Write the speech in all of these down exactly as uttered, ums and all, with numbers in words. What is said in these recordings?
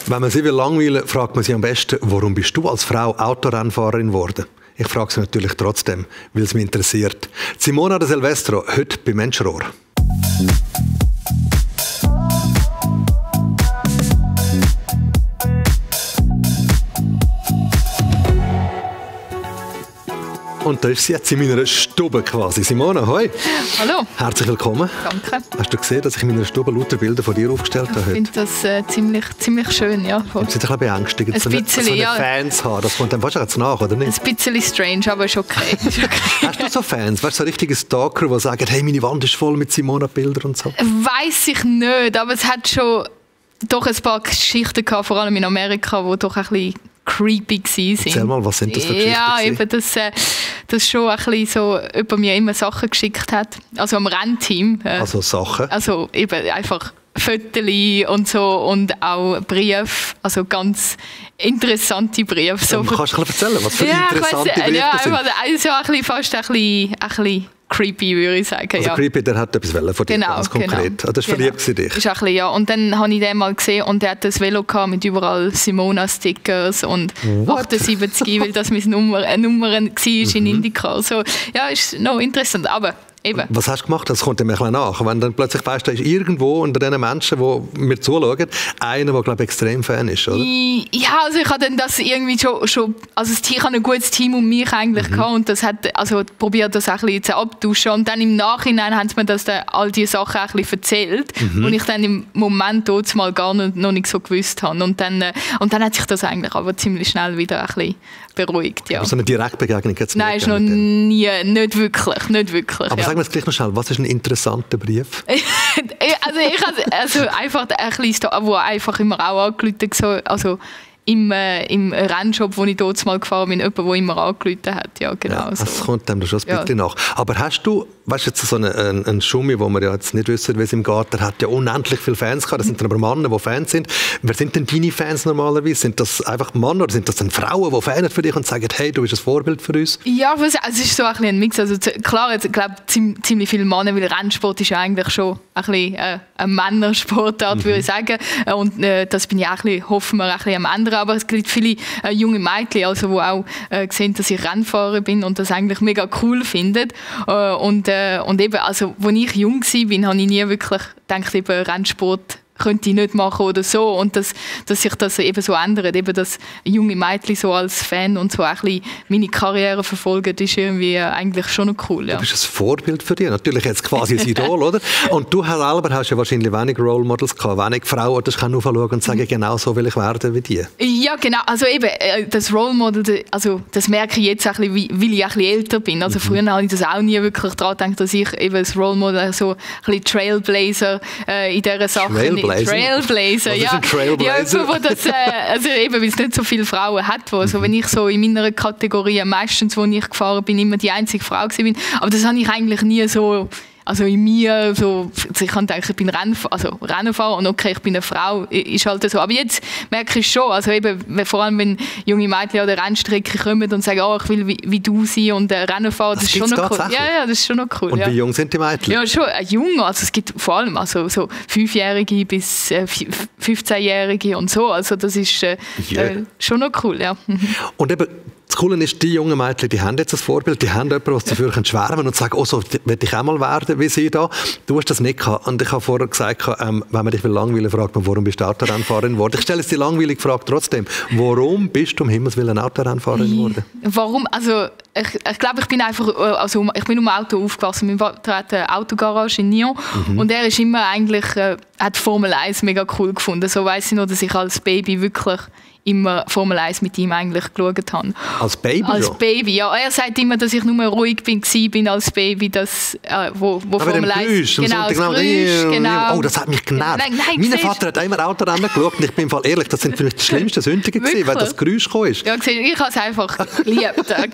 Wenn man sie will langweilen, fragt man sie am besten, warum bist du als Frau Autorennfahrerin geworden? Ich frage sie natürlich trotzdem, weil es mich interessiert. Simona de Silvestro, heute bei Menschenrohr. Und da ist sie jetzt in meiner Stube quasi. Simona, hoi. Hallo. Herzlich willkommen. Danke. Hast du gesehen, dass ich in meiner Stube lauter Bilder von dir aufgestellt habe? Ich finde das äh, ziemlich, ziemlich schön, ja. Sie sind ein bisschen beängstigend, ein so eine, bisschen, so eine ja. Fans haben. Das kommt dann fast jetzt nach, oder nicht? Ein bisschen strange, aber ist okay. Ist okay. Hast du so Fans? Weißt du, so richtige Stalker, die sagen, hey, meine Wand ist voll mit Simona-Bildern und so? Weiss ich nicht, aber es hat schon doch ein paar Geschichten gehabt, vor allem in Amerika, die doch ein bisschen creepy waren. Erzähl mal, was sind das für Geschichten? Ja, eben, dass, äh, dass schon ein bisschen so über mir immer Sachen geschickt hat. Also am Rennteam. Äh, also Sachen? Also eben einfach Fotos und so und auch Briefe, also ganz interessante Briefe. So ja, kannst du erzählen, was für ja, interessante weiss, Briefe ja, das sind? Also ein bisschen, fast ein bisschen, ein bisschen creepy, würde ich sagen. Also ja. creepy, der hat etwas wollen von dir, genau, ganz konkret. Genau, ah, das war genau. verliebt in dich? Ist ein bisschen, ja. Und dann habe ich den mal gesehen und der hat ein Velo gehabt mit überall Simona-Stickers und What? achtundsiebzig, weil das meine Nummer, eine Nummer war mhm. in Indica. Also, ja, ist noch interessant, aber eben. Was hast du gemacht? Das kommt dem ein bisschen nach. Wenn dann plötzlich weißt, da ist irgendwo unter den Menschen, die mir zuschauen, einer, der, glaube ich, extrem Fan ist, oder? Ja, also ich habe dann das irgendwie schon, schon also das Team, ich habe ein gutes Team um mich eigentlich mhm. gehabt und das hat, also probiert das auch ein bisschen zu abtauschen und dann im Nachhinein haben sie mir das dann, all diese Sachen auch ein bisschen erzählt mhm. und ich dann im Moment dort mal gar nicht, noch nicht so gewusst habe und dann, und dann hat sich das eigentlich aber ziemlich schnell wieder ein bisschen beruhigt, ja. Aber so eine Direktbegegnung jetzt Nein, ist noch nie, nicht wirklich, nicht wirklich. Aber ja. sag mir jetzt gleich noch schnell, was ist ein interessanter Brief? also ich habe also einfach ein bisschen, wo einfach immer auch angerufen so, also im, äh, im Rennshop, wo ich dort mal gefahren bin, jemand, der immer angerufen hat. Ja, genau. Ja, das so. kommt dem schon ein bisschen ja. nach. Aber hast du, weißt du, jetzt so einen, einen, einen Schummi, wo wir ja jetzt nicht wissen, wie es ihm geht, der hat ja unendlich viele Fans gehabt, das sind dann aber Männer, die Fans sind. Wer sind denn deine Fans normalerweise? Sind das einfach Männer oder sind das dann Frauen, die Fan für dich und sagen, hey, du bist ein Vorbild für uns? Ja, also es ist so ein, bisschen ein Mix. Also klar, ich glaube, ziemlich viele Männer, weil Rennsport ist ja eigentlich schon ein bisschen äh, eine Männersportart, mhm. würde ich sagen. Und äh, das bin ich auch ein bisschen, hoffen wir, ein bisschen am ändern. Aber es gibt viele äh, junge Mädchen, also, die auch äh, sehen, dass ich Rennfahrer bin und das eigentlich mega cool finden. Äh, und, äh, und eben, also, als ich jung war, habe ich nie wirklich gedacht, eben Rennsport könnte ich nicht machen oder so. Und dass, dass sich das eben so ändert, eben dass junge Mädchen so als Fan und so ein bisschen meine Karriere verfolgen, ist irgendwie eigentlich schon noch cool. Ja. Du bist ein Vorbild für dich, natürlich jetzt quasi ein Idol, oder? Und du selber hast ja wahrscheinlich wenig Role Models gehabt, wenig Frauen, die kannst aufschauen und sagen, genau so will ich werden wie die. Ja, genau. Also eben, das Role Model, also das merke ich jetzt ein bisschen, weil ich ein bisschen älter bin. Also mhm. früher habe ich das auch nie wirklich daran gedacht, dass ich eben als Role Model so ein bisschen Trailblazer äh, in dieser Sache Trailblazer? Trailblazer, ja. Ein Trailblazer? Ja, wo das, äh, also eben, weil es nicht so viele Frauen hat. Wo, also mhm. wenn ich so in meiner Kategorie, meistens, wo ich gefahren bin, immer die einzige Frau gewesen bin. Aber das habe ich eigentlich nie so, also in mir, so, also ich kann denken, ich bin Renn, also Rennfahrer und okay, ich bin eine Frau, ist halt so. Aber jetzt merke ich schon, also eben, vor allem wenn junge Mädchen an der Rennstrecke kommen und sagen, oh, ich will wie, wie du sein und äh, Rennen fahren, das, das ist schon noch cool. Ja, ja, das ist schon noch cool. Und ja. wie jung sind die Mädchen? Ja, schon äh, jung, also es gibt vor allem also so Fünfjährige bis äh, fünfzehnjährige und so, also das ist äh, yeah. äh, schon noch cool, ja. Und eben, das Coole ist, die jungen Mädchen, die haben jetzt ein Vorbild, die haben jemanden, was dafür schwärmen und sagen, oh, so will ich auch mal werden wie sie da. Du hast das nicht gehabt. Und ich habe vorher gesagt, ähm, wenn man dich langweilen fragt man, warum bist du Autorennfahrerin geworden? Ich stelle jetzt die langweilige Frage trotzdem. Warum bist du um Himmels Willen Autorennfahrerin geworden? Warum? Also ich, ich glaube, ich bin einfach, also ich bin um Auto aufgewachsen. Mein Vater hat eine Autogarage in Nyon mhm. und er ist immer eigentlich, äh, hat Formel eins mega cool gefunden. So weiss ich noch, dass ich als Baby wirklich immer Formel eins mit ihm eigentlich geschaut habe. Als Baby? Als schon? Baby, ja. Er sagt immer, dass ich nur ruhig bin, bin als Baby, dass, äh, wo, wo aber Formel eins... Geräusch, genau, das genau, Geräusch, genau. Oh, das hat mich genervt. Nein, nein, mein Vater hat immer Autorennen geschaut und ich bin im Fall ehrlich, das sind für mich die schlimmsten Sündigen gewesen, weil das Geräusch gekommen ist. Ja, ich habe es einfach geliebt, geliebt. Und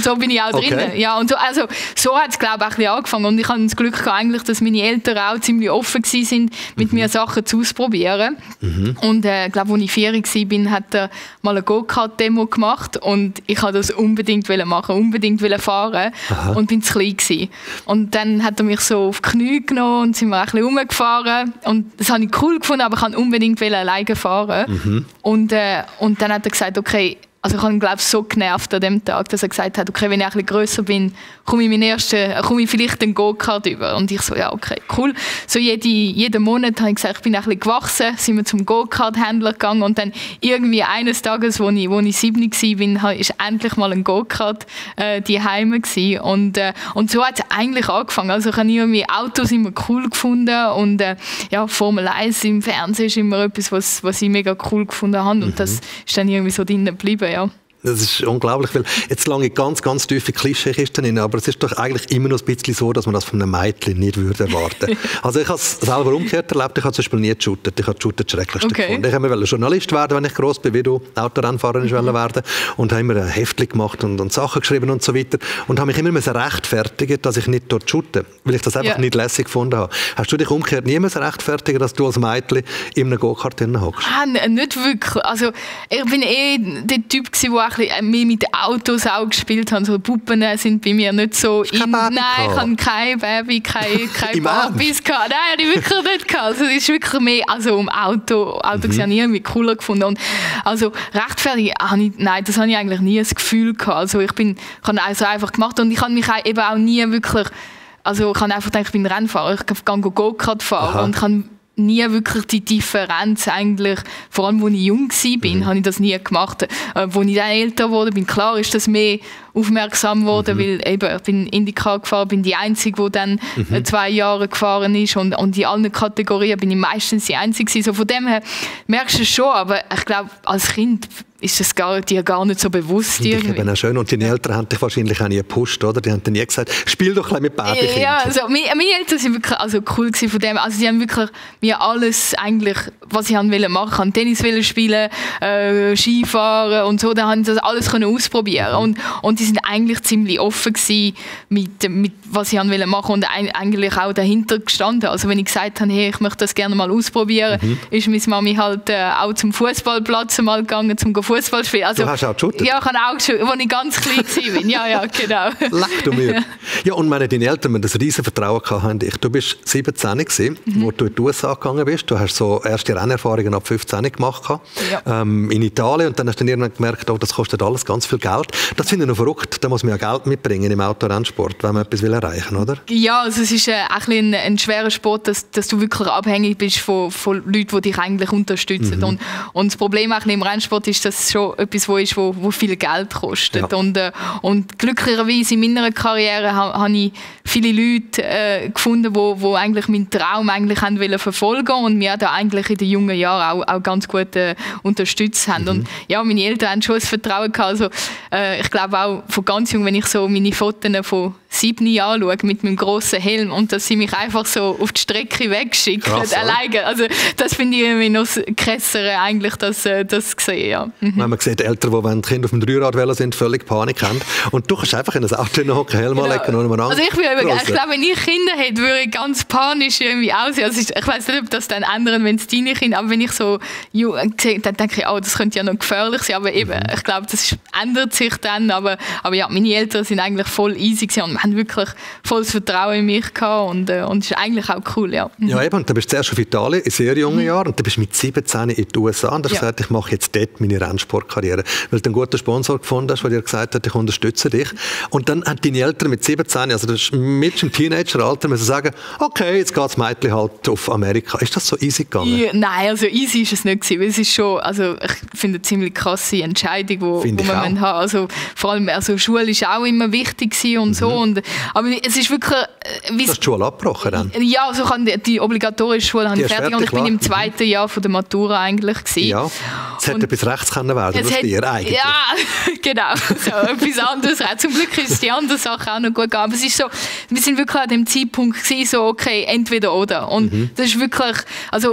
so bin ich auch Okay. drinnen. Ja, und so, also, so hat es, glaube ich, auch ein bisschen angefangen. Und ich hatte das Glück gehabt, eigentlich, dass meine Eltern auch ziemlich offen waren, mit mhm. mir Sachen auszuprobieren. Mhm. Und äh, ich glaube, als ich vier war, hat er mal eine Go-Kart-Demo gemacht und ich wollte das unbedingt machen, unbedingt fahren. Aha. Und bin zu klein gewesen. Und dann hat er mich so auf die Knie genommen und sind wir ein bisschen rumgefahren. Und das habe ich cool gefunden, aber ich wollte unbedingt alleine fahren. Mhm. Und, äh, und dann hat er gesagt, okay, also ich habe ihn, glaube ich, so genervt an dem Tag, dass er gesagt hat, okay, wenn ich ein bisschen grösser bin, komme ich, meinen ersten, komme ich vielleicht den Go-Kart über. Und ich so, ja, okay, cool. So jede, jeden Monat habe ich gesagt, ich bin ein bisschen gewachsen, sind wir zum Go-Kart-Händler gegangen und dann irgendwie eines Tages, wo ich, wo ich sieben war, war ist endlich mal ein Go-Kart äh, daheim gewesen. Und, äh, und so hat es eigentlich angefangen. Also ich habe irgendwie Autos immer cool gefunden und äh, ja, Formel eins im Fernsehen ist immer etwas, was, was ich mega cool gefunden habe. Und mhm. das ist dann irgendwie so drinnen geblieben. Ja. Das ist unglaublich, weil jetzt lange ganz, ganz tiefe Klischeekisten drin, aber es ist doch eigentlich immer noch ein bisschen so, dass man das von einem Mädchen nicht würde erwarten. Also ich habe es selber umgekehrt erlebt, ich habe zum Beispiel nie geshootet, ich habe geshootet das Schrecklichste okay. gefunden. Ich wollte Journalist werden, wenn ich gross bin, wie du Autorennfahrerin mhm. werden und habe immer ein Heftchen gemacht und, und Sachen geschrieben und so weiter und habe mich immer rechtfertigen, dass ich nicht dort shoote, weil ich das einfach ja. nicht lässig gefunden habe. Hast du dich umgekehrt nie rechtfertigen, dass du als Mädchen in einem Go-Kart hockst? Ah, nicht wirklich. Also ich bin eh der Typ gewesen, der mehr mit Autos auch gespielt haben. So Puppen sind bei mir nicht so in. Nein, ich habe keine Baby, keine, keine Barbies gehabt. Nein, habe ich wirklich nicht gehabt. Also, es ist wirklich mehr also um Auto. Autos mhm. habe ich irgendwie cooler gefunden. Und also rechtfertig habe ich, nein, das habe ich eigentlich nie das Gefühl gehabt. Also ich bin, ich habe also einfach gemacht und ich habe mich eben auch nie wirklich, also ich habe einfach gedacht, ich bin Rennfahrer, ich kann Go-Kart fahren. Aha. Und ich habe nie wirklich die Differenz eigentlich, vor allem als ich jung war, mhm. habe ich das nie gemacht. Äh, als ich dann älter wurde, bin klar, ist das mehr aufmerksam geworden, mhm. weil eben, ich bin IndyCar gefahren, bin die Einzige, die dann mhm. zwei Jahre gefahren ist und, und in allen Kategorien bin ich meistens die Einzige. So von dem her merkst du es schon, aber ich glaube, als Kind ist das gar, dir gar nicht so bewusst. Ich eben auch schön. Und deine Eltern haben dich wahrscheinlich auch nie gepusht, oder? Die haben dir nie gesagt, spiel doch ein bisschen mit Babykind. Ja, also meine, meine Eltern waren wirklich also cool von dem. Also die haben wirklich mir alles eigentlich, was ich wollte machen. Tennis spielen, äh, Skifahren und so. Da haben sie das alles können ausprobieren. Mhm. Und, und die sind eigentlich ziemlich offen gewesen mit, mit was ich wollte machen und eigentlich auch dahinter gestanden. Also wenn ich gesagt habe, hey, ich möchte das gerne mal ausprobieren, mhm. ist meine Mami halt äh, auch zum Fußballplatz mal gegangen, zum Fußball spielen. Also, du hast auch geshootet? Ja, ich habe auch geshootet, als ich ganz klein war. Ja, ja, genau. Leck du mir. Ja, und meine, deine Eltern haben das riesen Vertrauen gehabt. Du bist siebzehn gewesen, mhm. wo du in die U S A gegangen bist. Du hast so erste Rennerfahrungen ab fünfzehn gemacht ja. ähm, in Italien und dann hast du dann irgendwann gemerkt, oh, das kostet alles ganz viel Geld. Das finde ich noch verrückt. Da muss man ja Geld mitbringen im Autorennsport, wenn man etwas will erreichen, oder? Ja, also es ist äh, ein, ein schwerer Sport, dass, dass du wirklich abhängig bist von, von Leuten, die dich eigentlich unterstützen. Mhm. Und, und das Problem auch im Rennsport ist, dass es schon etwas wo ist, wo, wo viel Geld kostet. Ja. Und, äh, und glücklicherweise in meiner Karriere habe hab ich viele Leute äh, gefunden, die wo, wo eigentlich meinen Traum eigentlich haben wollen verfolgen und mir da eigentlich in den jungen Jahren auch, auch ganz gut äh, unterstützt haben. Mhm. Und ja, meine Eltern haben schon das Vertrauen gehabt. Also, äh, ich glaube auch von ganz jung, wenn ich so meine Fotos von sieben Jahren anschaue mit meinem grossen Helm und dass sie mich einfach so auf die Strecke wegschicken, Krass, alleine. Also das finde ich irgendwie noch krasser eigentlich, das, das zu sehen. Ja. Mhm. Wenn man sieht, Eltern, die, wenn die Kinder auf dem Dreirad sind, völlig Panik haben und du kannst einfach in ein Auto hocken, Helm genau. anlegen und also ich, ich glaube, wenn ich Kinder hätte, würde ich ganz panisch irgendwie aussehen. Also ich weiß nicht, ob das dann ändern, wenn es deine Kinder, aber wenn ich so sehe, dann denke ich, oh, das könnte ja noch gefährlich sein, aber eben, mhm. ich glaube, das ändert sich dann, aber, aber ja, meine Eltern sind eigentlich voll easy gewesen und haben wirklich volles Vertrauen in mich gehabt und, äh, und das ist eigentlich auch cool, ja. Mhm. Ja eben, und dann bist du zuerst auf Italien in sehr jungen mhm. Jahren und dann bist du mit siebzehn in die U S A und hast ja. gesagt, ich mache jetzt dort meine Rennsportkarriere, weil du einen guten Sponsor gefunden hast, der dir gesagt hat, ich unterstütze dich. Und dann haben deine Eltern mit siebzehn, also das ist mit dem Teenageralter, müssen sagen, okay, jetzt geht das Mädchen halt auf Amerika. Ist das so easy gegangen? Ja, nein, also easy ist es nicht gewesen, weil es ist schon, also ich finde eine ziemlich krasse Entscheidung, wo, wo man haben. Also vor allem, also Schule ist auch immer wichtig gewesen und mhm. so. Und, aber es ist wirklich... Du hast die Schule abgebrochen dann? Ja, also die, die obligatorische Schule habe ich fertig, fertig und ich bin im zweiten mhm. Jahr von der Matura eigentlich gewesen. Ja, es hätte etwas rechts können werden, das dir eigentlich. Ja, genau, so etwas anderes. Zum Glück ist die andere Sache auch noch gut gegangen. Aber es ist so, wir sind wirklich an dem Zeitpunkt gewesen, so okay, entweder oder. Und mhm. das ist wirklich, also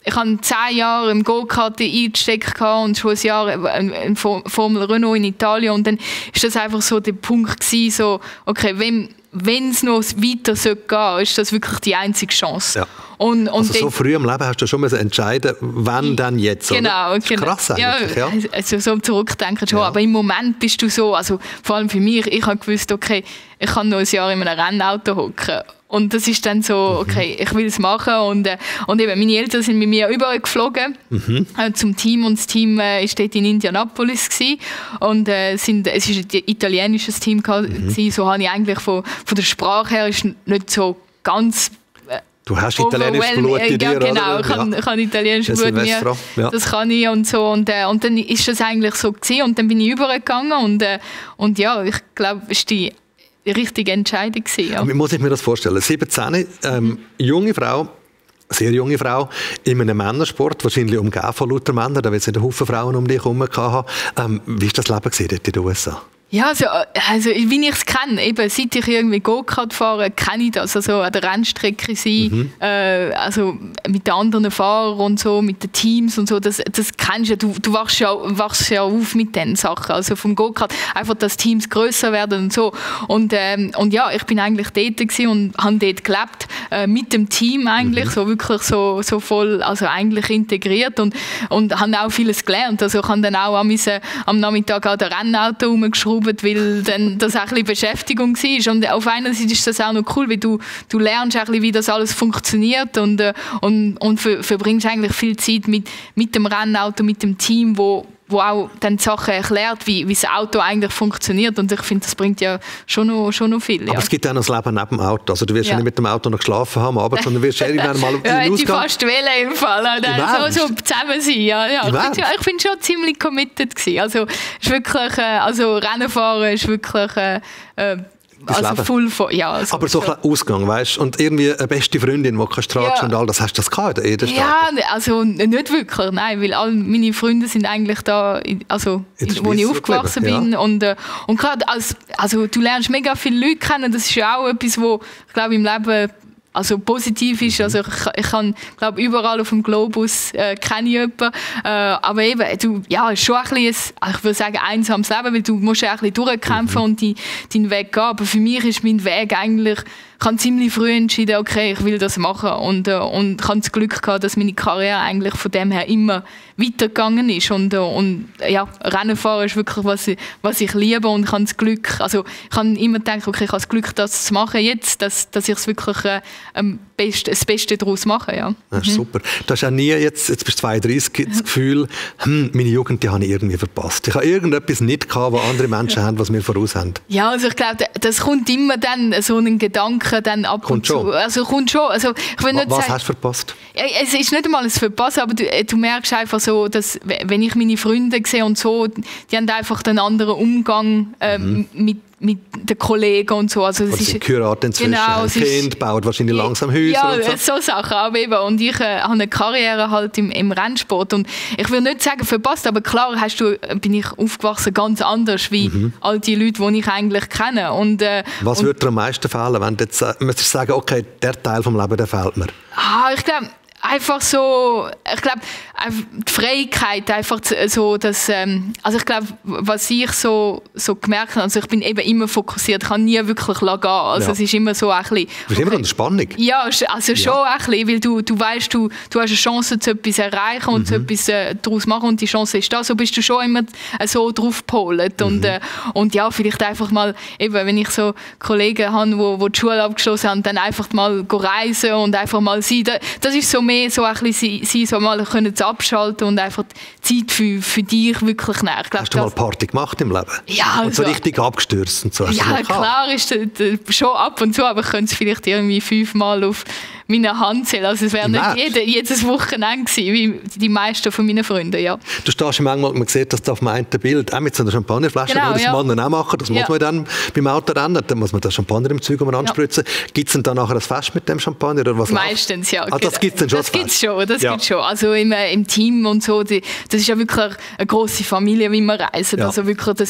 ich habe zehn Jahre im Go-Kart eingesteckt und schon ein Jahr in Formel Renault in Italien und dann ist das einfach so der Punkt gewesen, so, okay, wenn wenn es noch weiter gehen soll, ist das wirklich die einzige Chance. Ja. Und, und also so früh im Leben hast du schon entscheiden, wann dann jetzt, genau, oder? Das ist genau. Krass eigentlich, ja. ja. Also so zurückdenken schon, ja. Aber im Moment bist du so, also vor allem für mich, ich habe gewusst, okay, ich kann noch ein Jahr in einem Rennauto hocken. Und das ist dann so, okay, ich will es machen. Und, äh, und eben, meine Eltern sind mit mir überall geflogen mhm. äh, zum Team. Und das Team war äh, dort in Indianapolis. Gewesen. Und äh, sind, es war ein italienisches Team. Mhm. So habe ich eigentlich von, von der Sprache her ist nicht so ganz... Äh, Du hast italienisches Blut in dir, ja, genau, oder? ich kann, ja. ich kann italienisches Blut in mir. Ja. Das kann ich und so. Und, äh, und dann ist das eigentlich so gewesen. Und dann bin ich übergegangen. Und, äh, und ja, ich glaube, es ist die die richtige Entscheidung gewesen, ja. Wie muss ich mir das vorstellen? siebzehn, ähm, mhm. junge Frau, sehr junge Frau, in einem Männersport, wahrscheinlich umgeben von lauter Männern, da wird es nicht einen Haufen Frauen um dich herum haben. Ähm, wie war das Leben gewesen, dort in den U S A? Ja, also, also wie ich es kenne, eben, seit ich irgendwie Go-Kart fahre, kenne ich das. Also an der Rennstrecke sein, mhm. äh, also mit den anderen Fahrern und so, mit den Teams und so, das, das kennst du. Du wachst ja, wachst ja auf mit diesen Sachen. Also vom Go-Kart, einfach, dass Teams grösser werden und so. Und, ähm, und ja, ich bin eigentlich dort gewesen und habe dort gelebt, äh, mit dem Team eigentlich, mhm. so wirklich so, so voll, also eigentlich integriert und, und habe auch vieles gelernt. Also ich habe dann auch am, am Nachmittag auch das Rennauto rumgeschraubt, weil dann das auch ein bisschen Beschäftigung war. Und auf einer Seite ist das auch noch cool, weil du, du lernst ein bisschen, wie das alles funktioniert und, und, und ver, verbringst eigentlich viel Zeit mit, mit dem Rennauto, mit dem Team, wo, wo auch dann die Sachen erklärt, wie, wie das Auto eigentlich funktioniert. Und ich finde, das bringt ja schon noch, schon noch viel. Ja. Aber es gibt auch noch das Leben neben dem Auto. Also du wirst ja, ja nicht mit dem Auto noch geschlafen haben, aber sondern wirst irgendwann mal ja, in den Ausgang... Ja, fast wählen im Fall. Dann so, so zusammen sein. Ja, ja. Ich, ich bin schon ziemlich committed gewesen. Also, ist wirklich, äh, also Rennen fahren ist wirklich... Äh, äh, also voll von, ja, also aber so ein Ausgang, weißt du? Und irgendwie eine beste Freundin, die kannst tratschen ja. und all das, hast du das gehabt in der Stadt? Ja, also nicht wirklich, nein, weil all meine Freunde sind eigentlich da, also in, wo ich aufgewachsen bin. Ja. Und, und gerade, als, also du lernst mega viele Leute kennen, das ist ja auch etwas, wo ich glaube im Leben also positiv ist. Also ich, ich kann, glaube überall auf dem Globus äh, kenne ich jemanden. Äh, aber eben, du, ja, ist schon ein bisschen, ein, ich würde sagen, einsames Leben, weil du musst ja ein bisschen durchkämpfen mhm. und die, deinen Weg gehen. Aber für mich ist mein Weg eigentlich, ich habe ziemlich früh entschieden, okay, ich will das machen. Und, äh, und ich habe das Glück gehabt, dass meine Karriere eigentlich von dem her immer weitergegangen ist. Und, äh, und ja, Rennenfahren ist wirklich, was ich, was ich liebe. Und ich habe das Glück, also ich habe immer gedacht, okay, ich habe das Glück, das zu machen jetzt, dass, dass ich es wirklich äh, am Best, das Beste daraus mache. Ja. Das ist mhm. super. Du hast auch nie, jetzt, jetzt bist du zweiunddreißig, das Gefühl, hm, meine Jugend, die habe ich irgendwie verpasst. Ich habe irgendetwas nicht gehabt, was andere Menschen ja. haben, was wir voraus haben. Ja, also ich glaube, das kommt immer dann, so ein Gedanke dann ab kommt und zu. Also kommt schon. Also, ich will nicht was sagen, hast du verpasst? Ja, es ist nicht einmal ein Verpassen, aber du, du merkst einfach so, dass wenn ich meine Freunde sehe und so, die haben einfach einen anderen Umgang äh, mhm. mit mit den Kollegen und so. Also das ist geheiratet inzwischen, genau, ein Kind, ist, baut wahrscheinlich langsam Häuser ja, und so. so Sachen. Aber eben, und ich äh, habe eine Karriere halt im, im Rennsport und ich will nicht sagen verpasst, aber klar hast du, bin ich aufgewachsen ganz anders wie mhm. all die Leute, die ich eigentlich kenne. Und, äh, Was würde dir am meisten fehlen, wenn du jetzt äh, müsstest sagen, okay, der Teil vom Leben, der fehlt mir? Ah, ich glaube, einfach so, ich glaube, die Freiheit, einfach so, dass, ähm, also ich glaube, was ich so, so gemerkt habe, also ich bin eben immer fokussiert, ich kann nie wirklich gehen, also ja. es ist immer so ein bisschen... Du bist okay. immer eine Spannung. Ja, also schon ja. ein bisschen, weil du, du weißt, du, du hast eine Chance, zu etwas erreichen und mhm. zu etwas äh, daraus machen und die Chance ist da, so bist du schon immer äh, so drauf gepolt und, mhm. äh, und ja, vielleicht einfach mal, eben, wenn ich so Kollegen habe, die wo, wo die Schule abgeschlossen haben, dann einfach mal reisen und einfach mal sein, das ist so mehr so ein bisschen sie so mal können abschalten und einfach Zeit für, für dich wirklich nehmen. Ich glaub, hast du mal Party gemacht im Leben? Ja. Und so also, richtig abgestürzt und so? Hast ja, klar ist das, das schon ab und zu, aber ich könnte es vielleicht irgendwie fünfmal auf meiner Hand zählen. Also es wäre nicht jede, jedes Wochenende gewesen, wie die meisten von meinen Freunden, ja. Du stehst manchmal, man sieht das auf dem einen Bild, auch mit so einer Champagnerflasche, genau, das ja. Männer auch machen, das ja. muss man dann beim Autorennen, dann muss man das Champagner im Zeug anspritzen. Ja. Gibt es denn dann nachher ein Fest mit dem Champagner? Oder was Meistens, ja. Ah, das gibt es dann schon? Das gibt es schon, das ja. gibt's schon. Also im, im Team und so, die, das ist ja wirklich eine grosse Familie, wie wir reisen. Ja. Also wirklich, das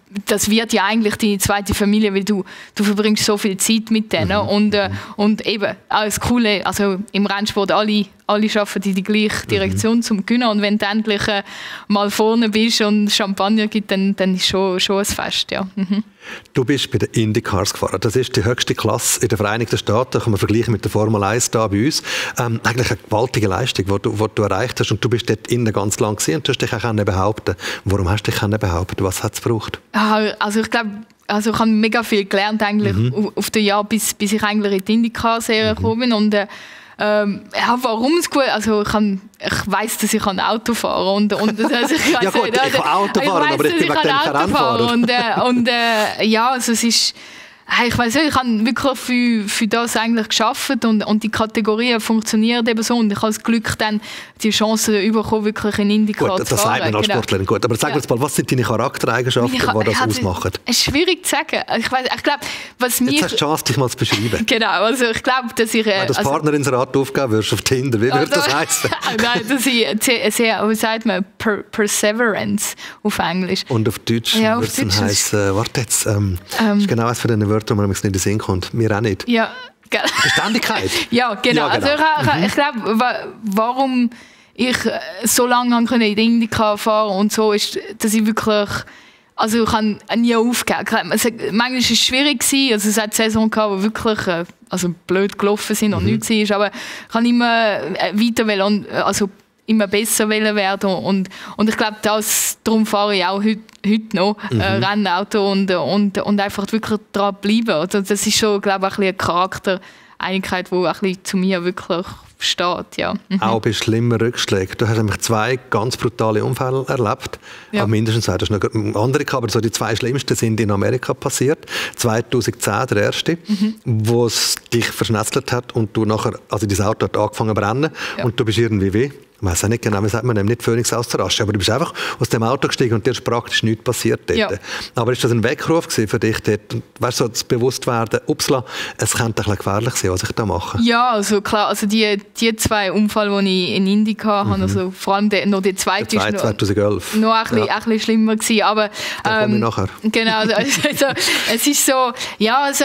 das wird ja eigentlich deine zweite Familie, weil du, du verbringst so viel Zeit mit denen. Mhm. Und, äh, und eben, auch das Coole, also im Rennsport, alle, alle arbeiten in die gleiche Direktion mhm. zum Gewinnen. Und wenn du endlich äh, mal vorne bist und Champagner gibt, dann, dann ist es schon, schon ein Fest, ja. Mhm. Du bist bei den Indycars gefahren. Das ist die höchste Klasse in den Vereinigten Staaten. Kann man vergleichen mit der Formel eins da bei uns. Ähm, eigentlich eine gewaltige Leistung, die du, die du erreicht hast. Und du bist dort innen ganz lang gewesen und du hast dich auch behaupten. Warum hast du dich behaupten? Was hat es gebraucht? Also ich glaube, also ich habe mega viel gelernt eigentlich mhm. auf den Jahr, bis, bis ich eigentlich in die Indycar-Serie mhm. gekommen bin. Und, äh, ähm, ja, warum es gut? Also ich, kann, ich weiss, dass ich ein Auto fahre und, und also ich ja gut, ich kann Auto fahren, ich weiss, aber ich bin wegen dem kein Rennfahrer. Und, äh, und äh, ja, also es ist ich weiß nicht, ich habe wirklich für, für das eigentlich geschafft und, und die Kategorien funktionieren eben so und ich habe das Glück, dann die Chance bekommen, wirklich in Indycar zu fahren. Das sagt man als Sportlerin. Gut, aber sag ja. uns mal, was sind deine Charaktereigenschaften, die das ausmachen? Es ist schwierig zu sagen. Ich, weiss, ich glaube, was mir... Jetzt hast du die Chance, dich mal zu beschreiben. Genau, also ich glaube, dass ich... Wenn du das also, Partnerinserat aufgeben würdest auf Tinder, wie würde das heißen? Nein, dass ich sehr, wie sagt man, per, Perseverance auf Englisch. Und auf Deutsch ja, würde es dann heißen, warte jetzt, ähm, ähm, das ist genau eines von den Wörtern, die man nicht in den Sinn kommt. Mir auch nicht. Ja, Beständigkeit. ja, genau. Ja, genau. Also ich, ich, ich glaube, warum ich so lange in die Indycar fahren und so, ist, dass ich wirklich, also ich habe nie aufgegeben. Es, manchmal war es schwierig, also es hat Saison gehabt, die wirklich also blöd gelaufen sind und mhm. nichts war, aber ich kann immer weiter wollen, also immer besser werden und, und ich glaube, darum fahre ich auch heute, heute noch mhm. äh, Rennauto und, und, und einfach wirklich dran bleiben. Also das ist schon, glaube ich, eine Charaktereinigkeit, die ein bisschen zu mir wirklich steht. Ja. Mhm. Auch bei schlimmen Rückschlägen. Du hast nämlich zwei ganz brutale Unfälle erlebt. Ja. Auch mindestens zwei. Das ist noch andere, aber so die zwei schlimmsten sind in Amerika passiert. zweitausendzehn der erste, mhm. wo es dich verschnetzelt hat und du nachher, also dein Auto hat angefangen zu brennen ja. und du bist irgendwie wie ich weiß auch nicht genau, wie sagt man nicht Phönix aus der Asche, aber du bist einfach aus dem Auto gestiegen und dir ist praktisch nichts passiert dort. Ja. Aber ist das ein Weckruf für dich dort? Weißt du, so das Bewusstwerden, upsla, es könnte ein bisschen gefährlich sein, was ich da mache? Ja, also klar, also die, die zwei Unfälle, die ich in Indycar mhm. hatte, also vor allem der, noch der zweite der ist zweitausendelf. Noch, noch ein, bisschen, ja. ein bisschen schlimmer gewesen, aber ähm, da komme ich nachher. Genau, also, also, es ist so, ja, also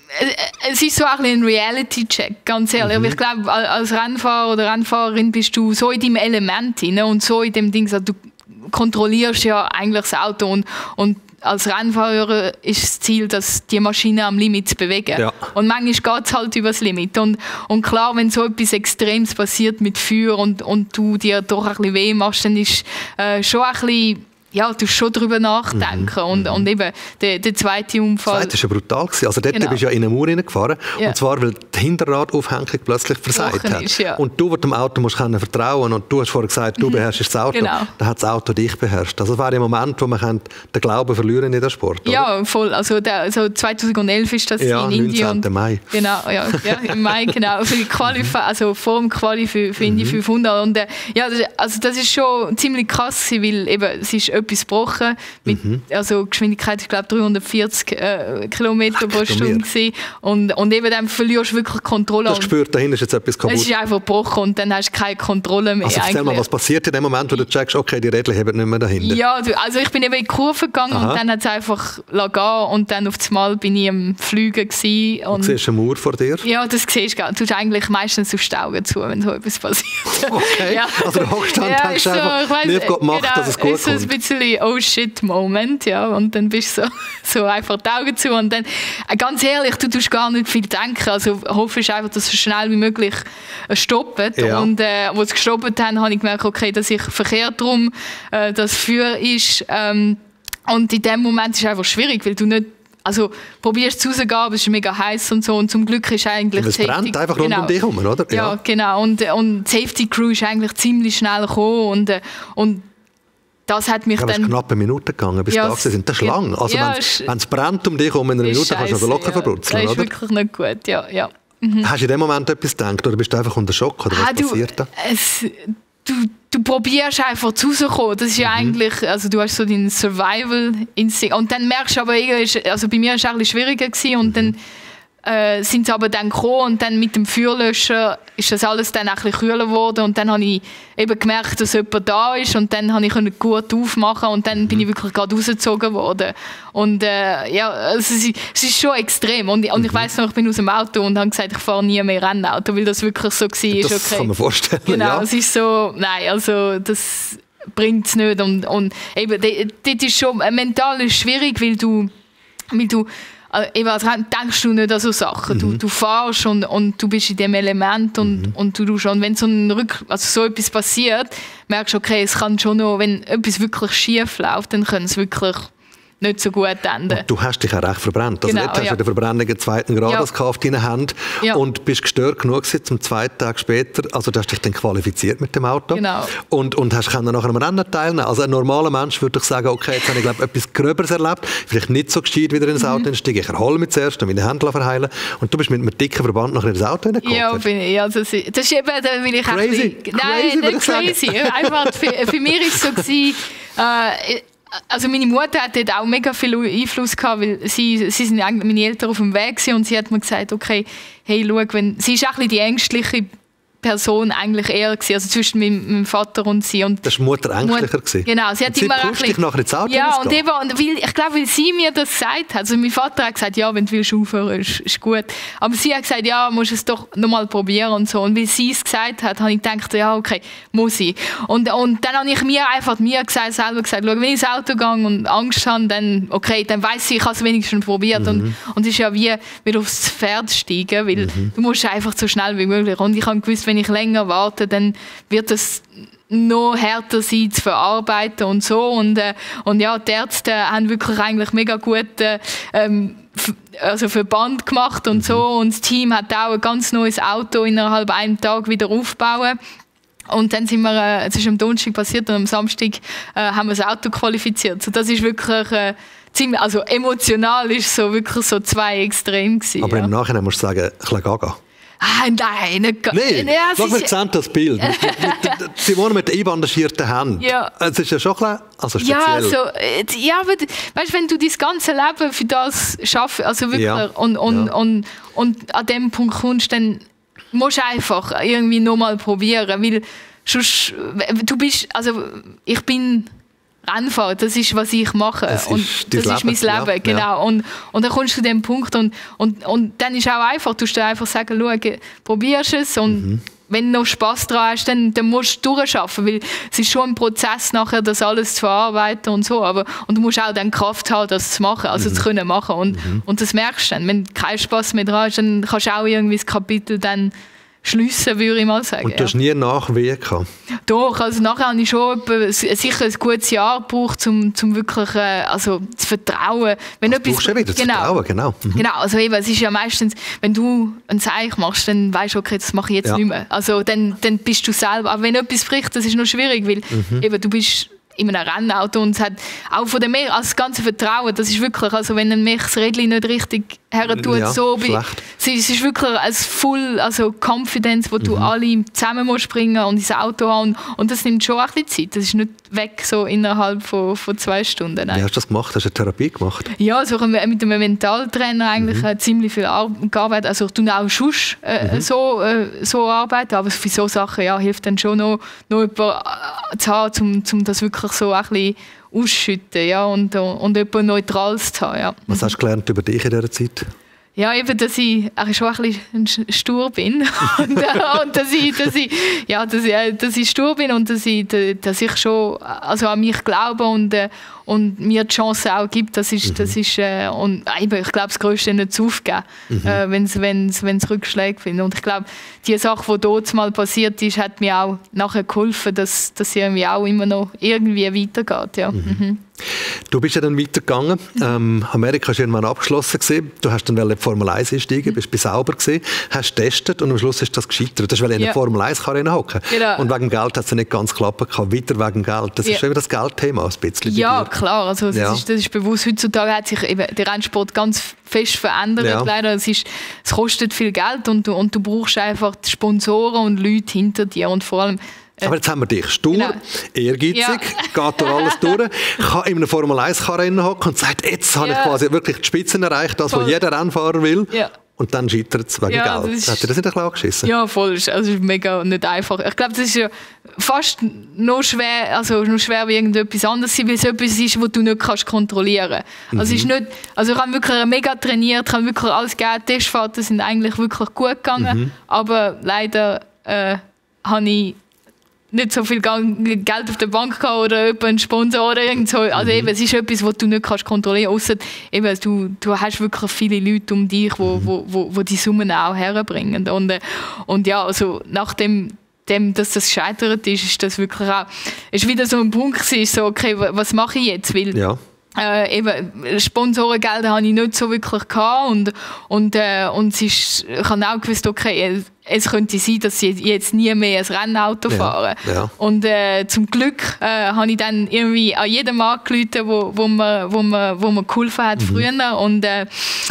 es ist so ein, ein Reality-Check, ganz ehrlich. Mhm. Aber ich glaube, als Rennfahrer oder Rennfahrerin bist du so in deinem Element ne? und so in dem Ding, also du kontrollierst ja eigentlich das Auto und, und als Rennfahrer ist das Ziel, dass die Maschine am Limit bewegen. Ja. Und manchmal geht es halt über das Limit. Und, und klar, wenn so etwas Extremes passiert mit Feuer und, und du dir doch ein bisschen weh machst, dann ist äh, schon ein bisschen ja, du schon darüber nachdenken. Mhm. Und, und eben der, der zweite Unfall. Der zweite war ja brutal. Also dort genau. bist du ja in eine Mauer reingefahren. Ja. Und zwar, weil die Hinterradaufhängung plötzlich versagt hat. Ist, ja. Und du, der dem Auto musst können vertrauen und du hast vorher gesagt, du mhm. beherrschst das Auto. Genau. Dann hat das Auto dich beherrscht. Also das wäre ein Moment, wo man den Glauben verlieren in den Sport. Oder? Ja, voll. Also, der, also zweitausendelf ist das ja, in Indien. neunzehnten Mai. Genau, ja, ja, im Mai, genau. Für die Quali, also vor dem Quali für, für Indy mhm. fünfhundert. Und äh, ja, das, also das ist schon ziemlich krass, weil eben, es ist etwas gebrochen. Mit, mhm. also Geschwindigkeit, ich glaube, dreihundertvierzig äh, Kilometer pro Stunde gewesen. Und, und eben dann verlierst du wirklich Kontrolle. Du hast gespürt, dahin ist jetzt etwas kaputt. Es ist einfach gebrochen und dann hast du keine Kontrolle mehr. Also erzähl mal, was passiert in dem Moment, wo du checkst, okay, die Räder heben nicht mehr dahinter? Ja, du, also ich bin eben in die Kurve gegangen Aha. und dann hat es einfach gehen und dann auf das Mal bin ich am Fliegen gewesen. Und, und siehst du eine Mauer vor dir? Ja, das siehst du. Du tust eigentlich meistens auf die Augen zu, wenn so etwas passiert. Okay, ja. also du hockst dann und denkst so, einfach, lieb Gott macht, genau, dass es gut ist kommt. Es ist ein bisschen, oh shit, Moment, ja, und dann bist du so, so einfach die Augen zu und dann, ganz ehrlich, du tust gar nicht viel denken, also hoffe ich einfach, dass es so schnell wie möglich stoppt ja. und äh, als es gestoppt haben, habe ich gemerkt, okay, dass ich verkehrt rum äh, das Feuer ist ähm, und in dem Moment ist es einfach schwierig, weil du nicht also probierst zu rausgehen, aber es ist mega heiß und so und zum Glück ist eigentlich es Safety, brennt einfach rund genau, um dich herum, oder? Ja, ja genau und, und die Safety Crew ist eigentlich ziemlich schnell gekommen und, und das hat mich ja, dann... Es ist knapp eine Minute gegangen, bis ja, da sind. Das ist lang. Also ja, wenn es brennt um dich um in einer Minute, kannst du also locker ja. verbrutzeln, das ist oder? wirklich nicht gut, ja. ja. Mhm. Hast du in dem Moment etwas gedacht oder bist du einfach unter Schock? Oder was ah, du, passiert da? Es, du, du probierst einfach rauszukommen. Das ist ja mhm. eigentlich... Also du hast so den Survival-Instinkt. Und dann merkst du aber, also bei mir war es ein bisschen schwieriger gewesen, und mhm. dann Äh, sind sie aber dann gekommen und dann mit dem Feuerlöscher ist das alles dann ein bisschen kühler geworden und dann habe ich eben gemerkt, dass jemand da ist und dann habe ich gut aufmachen und dann bin ich wirklich gerade rausgezogen worden und äh, ja, also es, ist, es ist schon extrem und, und ich weiss noch, ich bin aus dem Auto und habe gesagt, ich fahre nie mehr Rennauto, weil das wirklich so war. Das okay. kann man vorstellen, genau, ja. Es ist so, nein, also das bringt es nicht und, und eben, das ist schon, mental ist schwierig, weil du, weil du Also, also denkst du nicht an so Sachen. Mhm. Du, du fährst und, und du bist in dem Element und, mhm. und du tust schon. Wenn so, ein Rück, also so etwas passiert, merkst du, okay, es kann schon noch, wenn etwas wirklich schief läuft, dann kann es wirklich nicht so gut enden. Und du hast dich auch recht verbrannt. Also genau, jetzt hast ja. du den Verbrennung zweiten Grades ja. auf deinen Händen ja. und bist gestört genug zum zwei Tage später, also du hast dich dann qualifiziert mit dem Auto genau. und, und hast können nach einem Rennen teilnehmen. Also ein normaler Mensch würde ich sagen, okay, jetzt habe ich glaube etwas Gröberes erlebt, vielleicht nicht so gescheit wieder ins Auto mhm. einsteigen, ich erhole mich zuerst und meine Hände verheilen und du bist mit einem dicken Verband nachher ins Auto hineingekommen. Ja, bin ich. Also, das ist eben, da will ich crazy. Bisschen, nein, crazy, nicht crazy. Einfach für, für mich war es so gewesen, äh, also meine Mutter hat dort auch mega viel Einfluss gehabt, weil sie, sie sind eigentlich meine Eltern auf dem Weg gewesen und sie hat mir gesagt, okay, hey, schau, wenn, sie ist auch ein bisschen die ängstliche Person eigentlich eher gewesen, also zwischen meinem, meinem Vater und sie. Und das war Mutter ängstlicher gewesen. Genau, sie hat und immer sie pusht dich nachher ins Auto. Ja, und eben, und weil, ich glaube, weil sie mir das gesagt hat, also mein Vater hat gesagt, ja, wenn du willst aufhören, ist, ist gut. Aber sie hat gesagt, ja, musst es doch nochmal probieren und so. Und weil sie es gesagt hat, habe ich gedacht, ja, okay, muss ich. Und, und dann habe ich mir einfach mir gesagt, selber gesagt, schau, wenn ich ins Auto gehe und Angst habe, dann, okay, dann weiss ich, ich habe es wenigstens probiert. Mhm. Und, und es ist ja wie wieder aufs Pferd steigen, weil mhm. du musst einfach so schnell wie möglich. Und ich habe gewusst, wenn ich länger warte, dann wird es noch härter sein zu verarbeiten und so. Und, äh, und ja, die Ärzte haben wirklich eigentlich mega gut äh, ähm, also Verband gemacht und so. Und das Team hat auch ein ganz neues Auto innerhalb einem Tag wieder aufgebaut. Und dann sind wir, äh, es ist am Donnerstag passiert und am Samstag äh, haben wir das Auto qualifiziert. So, das ist wirklich äh, ziemlich, also emotional ist so wirklich so zwei Extrem gewesen. Aber ja. im Nachhinein musst du sagen, ein bisschen gaga. Ah, nein, nicht gar nicht. Nee, schau, wir sehen das Bild. mit, mit, mit, Simone mit den einbandagierten Händen. Ja. Es ist ja schon ein bisschen, also speziell. Ja, so, ja, aber weißt, wenn du dein ganze Leben für das schaffst, also wirklich, ja. und, und, ja. und, und, und an dem Punkt kommst, dann musst du einfach irgendwie nochmal probieren, weil sonst, du bist, also ich bin Rennfahren, das ist, was ich mache. Das und ist das ist mein Leben, Leben, ja, genau. ja. Und, und dann kommst du zu dem Punkt und, und, und dann ist auch einfach, du musst dir einfach sagen, schau, probierst es und mhm. wenn du noch Spass daran hast, dann, dann musst du durchschaffen, weil es ist schon ein Prozess nachher, das alles zu verarbeiten und so, aber und du musst auch dann Kraft haben, das zu machen, also mhm. zu können machen und, mhm. und das merkst du dann. Wenn du keinen Spass mehr dran hast, dann kannst du auch irgendwie das Kapitel dann schliessen, würde ich mal sagen. Und du hast nie Nachwehen gehabt? Doch, also nachher habe ich schon etwa, sicher ein gutes Jahr gebraucht, um, um wirklich äh, also, zu vertrauen. Wenn das brauchst du wieder, zu genau, vertrauen, genau. Mhm. Genau, also eben, es ist ja meistens, wenn du ein Zeichen machst, dann weißt du, okay, das mache ich jetzt ja. nicht mehr. Also dann, dann bist du selber, aber wenn etwas bricht, das ist noch schwierig, weil mhm. eben, du bist in einem Rennauto und es hat auch von dem Meer, also das ganze Vertrauen, das ist wirklich, also wenn ein mich das Rädchen nicht richtig hertut, ja, so wie, es ist wirklich ein full, also Confidence, wo mhm. du alle zusammen musst bringen und ins Auto haben und, und das nimmt schon ein bisschen Zeit, das ist nicht weg so innerhalb von, von zwei Stunden. Nein. Wie hast du das gemacht? Hast du eine Therapie gemacht? Ja, so mit einem Mentaltrainer eigentlich mhm. ziemlich viel gearbeitet, also ich tue auch sonst äh, mhm. so, äh, so arbeiten, aber für so Sachen ja, hilft dann schon noch, noch jemand zu haben, um, um das wirklich so ein bisschen ausschütten, ja, und, und etwas Neutrales zu haben. Ja. Was hast du gelernt über dich in dieser Zeit? Ja, eben, dass ich eigentlich schon ein bisschen stur bin und, äh, und dass, ich, dass, ich, ja, dass, ich, dass ich stur bin und dass ich, dass ich schon also an mich glaube und, äh, und mir die Chance auch gibt, das ist, mhm. das ist äh, und eben, ich glaube, das Größte ist nicht zu aufgeben, mhm. äh, wenn es wenn's, wenn's Rückschläge findet. Und ich glaube, die Sache, die dort mal passiert ist, hat mir auch nachher geholfen, dass es irgendwie auch immer noch irgendwie weitergeht. Ja. Mhm. Mhm. Du bist ja dann weitergegangen. Ähm, Amerika war irgendwann abgeschlossen gewesen. Du hast dann in die Formel eins einsteigen, bist bis sauber gewesen, hast getestet und am Schluss ist das gescheitert. Du hast in eine ja. Formel eins Karriere hocken. Genau. Und wegen Geld hat es nicht ganz geklappt. Weiter wegen Geld. Das ja. ist schon das Geldthema ein bisschen. Ja, klar. Also, das, ja. ist, das ist bewusst. Heutzutage hat sich eben der Rennsport ganz fest verändert. Ja. Leider. Es, ist, es kostet viel Geld und du, und du brauchst einfach die Sponsoren und Leute hinter dir. Und vor allem aber jetzt haben wir dich. Stur, genau. ehrgeizig, ja. geht durch alles durch, kann in einem Formel eins Rennen hocken und sagt, jetzt ja. habe ich quasi wirklich die Spitzen erreicht, das, was jeder Rennfahrer will. Ja. und dann scheitert es wegen ja, Geld. Ist, Hat dir das nicht ein bisschen angeschissen? Ja, voll. Also es ist mega nicht einfach. Ich glaube, das ist ja fast noch schwer, also noch schwer wie irgendetwas anderes, weil es etwas ist, was du nicht kannst kontrollieren kannst. Also, mhm. nicht, also ich habe wirklich mega trainiert, ich habe wirklich alles gegeben. Die Testfahrten sind eigentlich wirklich gut gegangen, mhm. aber leider äh, habe ich nicht so viel Geld auf der Bank gehabt oder einen Sponsor oder irgend so. Also mhm. eben, es ist etwas, was du nicht kannst kontrollieren kannst, ausser eben, du, du hast wirklich viele Leute um dich, die mhm. wo, wo, wo die Summen auch herbringen. Und, und ja, also nachdem dem, dass das gescheitert ist, ist das wirklich auch, ist wieder so ein Punkt gewesen, so, okay, was mache ich jetzt? Weil, ja. Äh, eben, Sponsorengelder hatte ich nicht so wirklich gehabt und, und, äh, und es ist, ich habe auch gewusst, okay, es könnte sein, dass ich jetzt nie mehr ein Rennauto fahre. Ja, ja. Und äh, zum Glück äh, habe ich dann irgendwie an jedem angerufen, wo, wo, mir, wo, mir, wo mir geholfen hat mhm. früher. Und äh,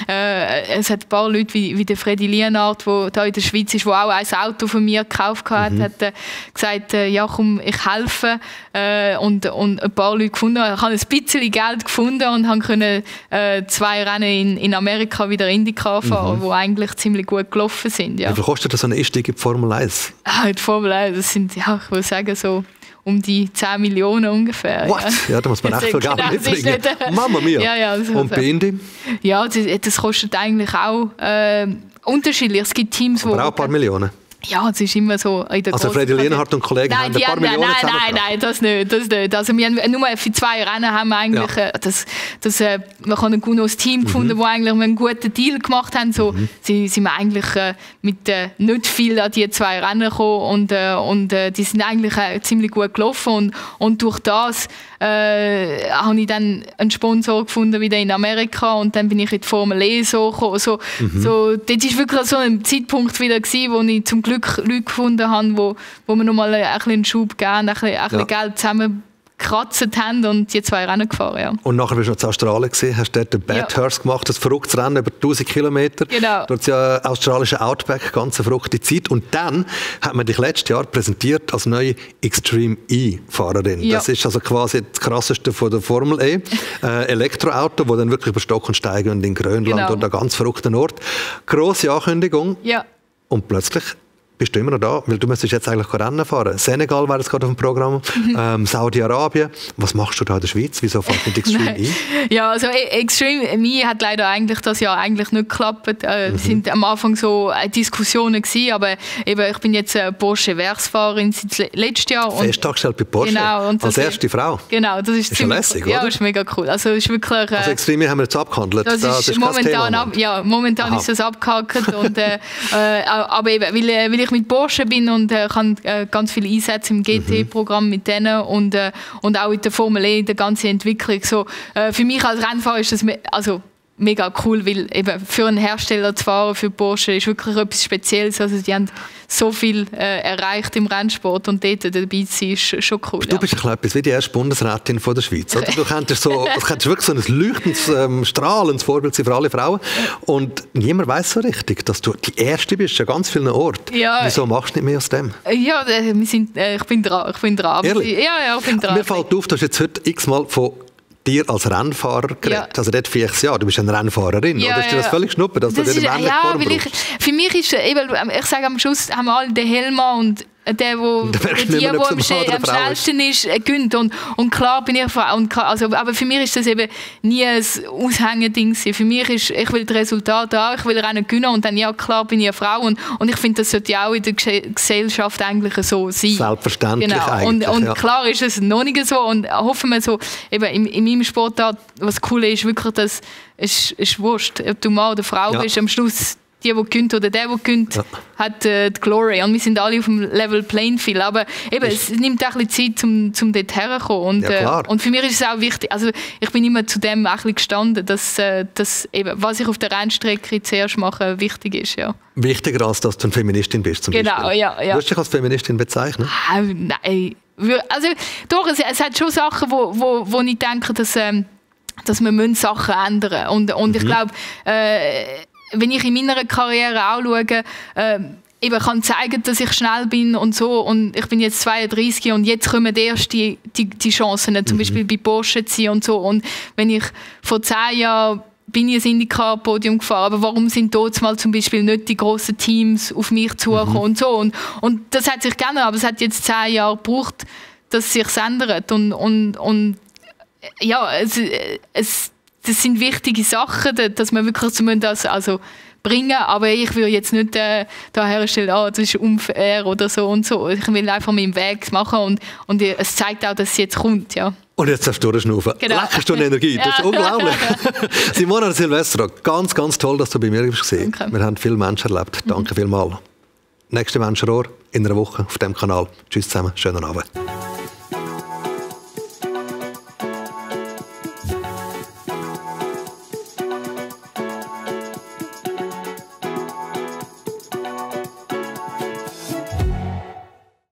äh, es hat ein paar Leute wie, wie der Freddy Lienhardt, der hier in der Schweiz ist, der auch ein Auto von mir gekauft hat, mhm. hat äh, gesagt, äh, ja komm, ich helfe. Äh, und, und ein paar Leute gefunden. Ich habe ein bisschen Geld gefunden und konnte äh, zwei Rennen in, in Amerika wieder IndyCar fahren, mhm. die eigentlich ziemlich gut gelaufen sind. Ja. Wie viel kostet das so ein Einstieg in die Formel eins? Ah, die Formel eins, das sind, ja, ich würde sagen, so um die zehn Millionen ungefähr. What? Ja, ja, da muss man echt viel Geld genau, mitbringen. Äh, Mama mia! Ja, ja, also, und bei Indy? Ja, das, das kostet eigentlich auch äh, unterschiedlich. Es gibt Teams, wo... Aber auch ein paar Millionen? Ja, es ist immer so in der Also Freddy Lienhardt und Kollegen nein, haben ein paar haben, Millionen Nein, nein, nein, das nicht, das nicht. Also wir haben nur für zwei Rennen haben wir eigentlich ja. das, das, äh, wir haben ein gutes Team mhm. gefunden, wo eigentlich einen guten Deal gemacht haben. So, mhm. sie sind wir eigentlich äh, mit äh, nicht viel an die zwei Rennen gekommen und, äh, und äh, die sind eigentlich äh, ziemlich gut gelaufen und, und durch das äh, habe ich dann einen Sponsor gefunden wieder in Amerika und dann bin ich in die Formel E so gekommen. So, mhm. so, das war wirklich so ein Zeitpunkt wieder gewesen, wo ich zum Glück Leute gefunden habe, wo, wo wir nochmal ein bisschen einen Schub geben, ein bisschen, ein bisschen ja. Geld zusammengekratzt haben und die zwei Rennen gefahren. Ja. Und nachher bist du noch in Australien gewesen, hast dort den Bathurst ja. gemacht, das verrücktes Rennen über tausend Kilometer. Genau. Dort ist ja australische Outback, ganz eine verrückte Zeit. Und dann hat man dich letztes Jahr präsentiert als neue Extreme E-Fahrerin. Ja. Das ist also quasi das Krasseste von der Formel E. äh, Elektroauto, das dann wirklich über Stock und Stein und in Grönland genau. oder an ganz verrückten Ort. Grosse Ankündigung. Ja. Und plötzlich bist du immer noch da, weil du müsstest jetzt eigentlich Rennen fahren. Senegal wäre das gerade auf dem Programm, ähm, Saudi-Arabien. Was machst du da in der Schweiz? Wieso fährt mit Extreme E? Ja, also Extreme E hat leider eigentlich das Jahr eigentlich nicht geklappt. Es mhm. sind am Anfang so Diskussionen gewesen, aber eben, ich bin jetzt äh, Porsche-Werksfahrerin seit letztes Jahr. Fest angestellt bei Porsche? Genau, und als erste Frau? Genau, das ist, ist ziemlich lässig, cool. Ja, oder? ist mega cool. Also, ist wirklich, äh, also Extreme E haben wir jetzt abgehandelt? Das, das ist, ist momentan, ab, ja, momentan ist das abgehakt. und, äh, äh, aber eben, weil, weil ich mit Porsche bin und äh, kann äh, ganz viele Einsätze im G T-Programm mhm. mit denen und, äh, und auch in der Formel E, in der ganzen Entwicklung. So, äh, für mich als Rennfahrer ist das me also mega cool, weil eben für einen Hersteller zu fahren, für Porsche, ist wirklich etwas Spezielles. Also die haben so viel äh, erreicht im Rennsport und dort dabei zu sein, ist schon cool. Du bist ja etwas wie die erste Bundesrätin von der Schweiz. Oder? Du könntest so, du könntest wirklich so ein leuchtendes, ähm, strahlendes Vorbild sein für alle Frauen. Und niemand weiß so richtig, dass du die Erste bist an ganz vielen Orten. Ja. Wieso machst du nicht mehr aus dem? Ja, wir sind, äh, ich bin dran. Ich bin dran. Ehrlich? Ja, ja, ich bin dran. Mir fällt auf, dass jetzt heute x-mal von dir als Rennfahrer geredet. Ja. Also dort vielleicht ja, du bist eine Rennfahrerin. Ja, oder ist dir das ja. völlig schnuppe, dass das du dir ja, weil ich, für mich ist, eben, ich sage am Schluss, haben wir alle den Helm und der, wo, der die, der am, schnell, am schnellsten ist, ist gönnt. Und, und klar bin ich Frau. Und also, aber für mich ist das eben nie ein Aushängending. Für mich ist, ich will das Resultat haben, ich will Rennen gewinnen und dann, ja klar, bin ich eine Frau. Und, und ich finde, das sollte ja auch in der Gesellschaft eigentlich so sein. Selbstverständlich genau. eigentlich. Und, und ja. klar ist es noch nicht so. Und hoffen wir so, eben in, in meinem Sportart, was cool ist, wirklich, dass es ist wurscht, ob du Mann oder Frau ja. bist, am Schluss die, die gönnt oder der, der gönnt, ja. hat äh, die Glory. Und wir sind alle auf dem Level Playing Field. Aber eben, es nimmt auch ein bisschen Zeit, um, um dort herzukommen. Und, ja, äh, und für mich ist es auch wichtig, also ich bin immer zu dem auch ein bisschen gestanden, dass, äh, dass eben, was ich auf der Rennstrecke zuerst mache, wichtig ist. Ja. Wichtiger, als dass du eine Feministin bist, zum genau, Beispiel. Ja, ja. Würdest du dich als Feministin bezeichnen? Ah, nein. Also, doch, es, es hat schon Sachen, wo, wo, wo ich denke, dass, ähm, dass wir Sachen ändern müssen. Und, und mhm. ich glaube, äh, wenn ich in meiner Karriere auch schaue, äh, eben kann zeigen, dass ich schnell bin und so. Und ich bin jetzt zweiunddreißig und jetzt kommen erst die, die, die Chancen, zum mhm. Beispiel bei Porsche zu sein und so. Und wenn ich vor zehn Jahren bin ich ein IndyCar-Podium gefahren, aber warum sind dort mal zum Beispiel nicht die grossen Teams auf mich zugekommen mhm. und so. Und, und das hat sich geändert, aber es hat jetzt zehn Jahre gebraucht, dass es sich ändert. Und, und, und ja, es, es, das sind wichtige Sachen, dass man wirklich das also bringen, aber ich will jetzt nicht äh, da herstellen, oh, das ist unfair oder so und so. Ich will einfach meinen Weg machen und, und es zeigt auch, dass es jetzt kommt, ja. Und jetzt darfst du durchschnaufen. Genau. Lecker Stunde Energie, das ist ja. unglaublich. Simona Silvestro, ganz, ganz toll, dass du bei mir warst. Okay. Wir haben viele Menschen erlebt. Danke mhm. vielmals. Nächste Menschenrohr in einer Woche auf diesem Kanal. Tschüss zusammen, schönen Abend.